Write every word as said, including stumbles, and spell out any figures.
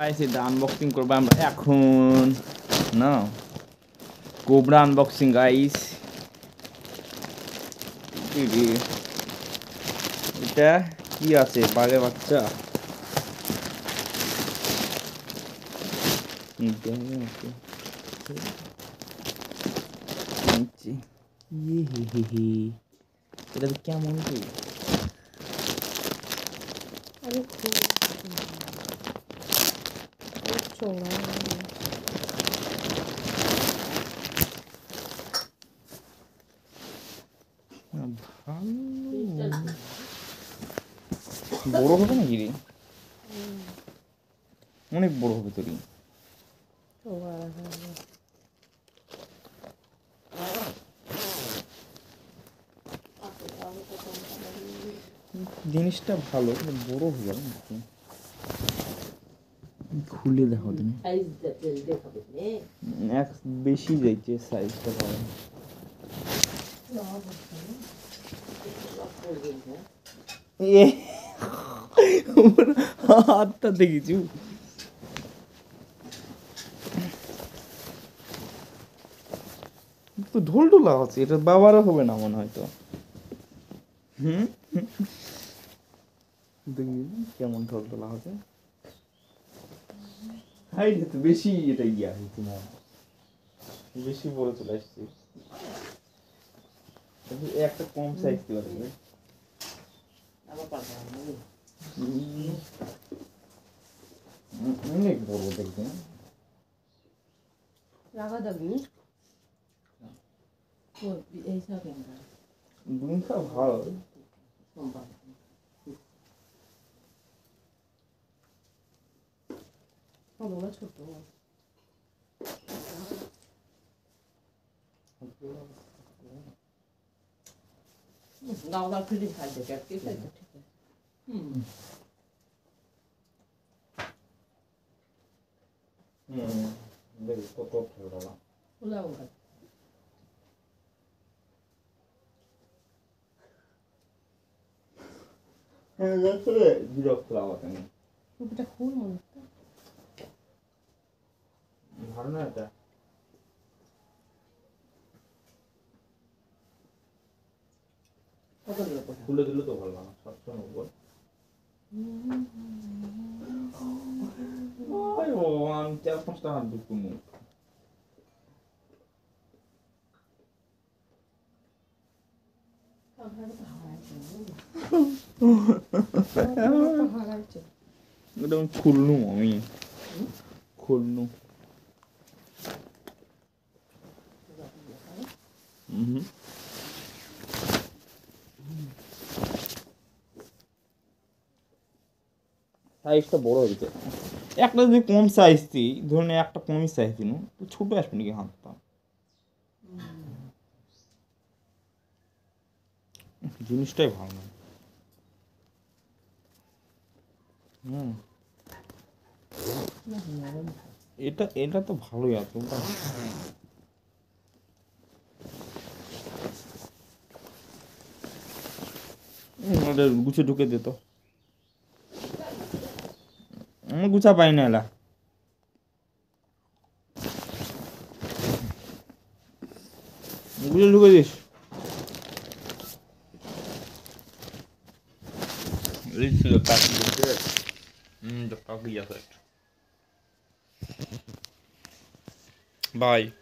Guys এটা unboxing করবো আমরা এখন না কোবরা আনবক্সিং গাইস এটা কি আছে বাঘের বাচ্চা এটা কেমন কি বড় হবে নাকি রে অনেক বড় হবে তোরই জিনিসটা ভালো বড় হয়ে যাবে নাকি খুলে দেখো তুমি এক বেশি যাইছে সাইজটা ভালো এ হাতটা দেখেছি তো ঢোল ঢোলা হচ্ছে এটা বাবারও হবে না মনে হয় তো হুম দেখি কেমন ঢোল ঢোলা হচ্ছে হাই তো বেশি এটা ইয়া হয়েছে না বেশি বড় চলে আসছে একটা কম সাইজ দিতে পারবে অনেক বড় দেখবেন রাখা যাবে এই সব বুনটা ভালো ছোট গাওয়ার ফিরে খাইতে ঠিক আছে হুম হুম দেখি কত ভালো না উলাও হ্যাঁ দেখো বিরক্ত লাগা কেন এটা খুব মনে ভালো না এটা খুলে দিলে তো ভালো না সাতশো নব্বই চার পাঁচটা হাত দুটো মুখ এটা খুলনু আমি খুলনু হুম সাইজটা বড় হয়েছে একটা যদি কম সাইজ দিই ধরুন একটা কমই সাইজ দিন তো ছোটো আসবে নাকি হাতটা জিনিসটাই ভালো না হুম এটা এটা তো ভালোই আছে ওটা গুছে ঢুকে দিত আমি গুছা পাই না এলা গুছে ঢুকে this This is a package of it. Mm, the package of it. Bye.